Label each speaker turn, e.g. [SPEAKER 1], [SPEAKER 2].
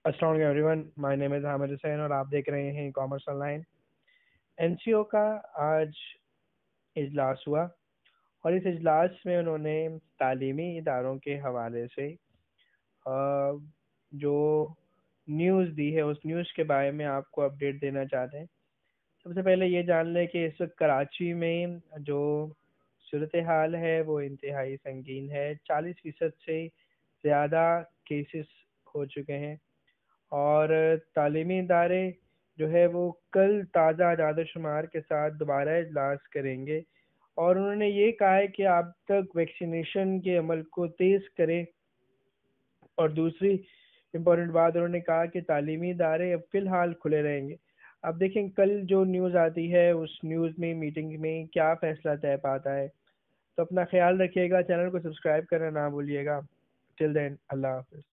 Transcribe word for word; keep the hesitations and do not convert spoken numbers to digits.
[SPEAKER 1] अस्सलाम वालेकुम everyone, my name is Hamid Hussain और आप देख रहे हैं कॉमर्स ऑनलाइन। एनसीओ का आज इजलास हुआ और इस इजलास में उन्होंने तालीमी इदारों के हवाले से अ, जो न्यूज़ दी है उस न्यूज़ के बारे में आपको अपडेट देना चाहते हैं। सबसे पहले ये जान लें कि इस वक्त कराची में जो सूरत हाल है वो इंतहाई संगीन है। चालीस फीसद से ज़्यादा केसेस हो चुके हैं और तालीमी इदारे जो है वो कल ताज़ा आदाद शुमार के साथ दोबारा इजलास करेंगे और उन्होंने ये कहा है कि अब तक वैक्सीनेशन के अमल को तेज़ करें। और दूसरी इम्पोर्टेंट बात उन्होंने कहा कि तालीमी इदारे अब फ़िलहाल खुले रहेंगे। अब देखें कल जो न्यूज़ आती है उस न्यूज़ में मीटिंग में क्या फ़ैसला तय पाता है। तो अपना ख्याल रखिएगा, चैनल को सब्सक्राइब करना ना भूलिएगा। टिल देन, अल्लाह हाफ़िज़।